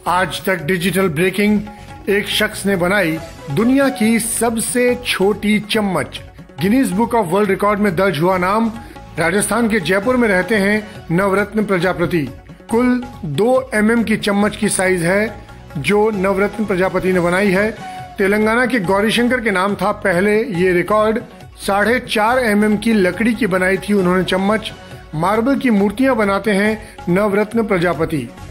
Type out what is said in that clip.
आज तक digital breaking, एक शख्स ने बनाई दुनिया की सबसे छोटी चम्मच। Guinness book of world record में दर्ज हुआ नाम। राजस्थान के जयपुर में रहते हैं नवरत्न प्रजापति। कुल 2 mm की चम्मच की साइज है जो नवरत्न प्रजापति ने बनाई है। तेलंगाना के गौरीशंकर के नाम था पहले ये रिकॉर्ड। 4.5 mm की लकड़ी की बनाई थी उन्होंने चम्मच। मार्बल की मूर्तियां बनाते हैं नवरत्न प्रजापति।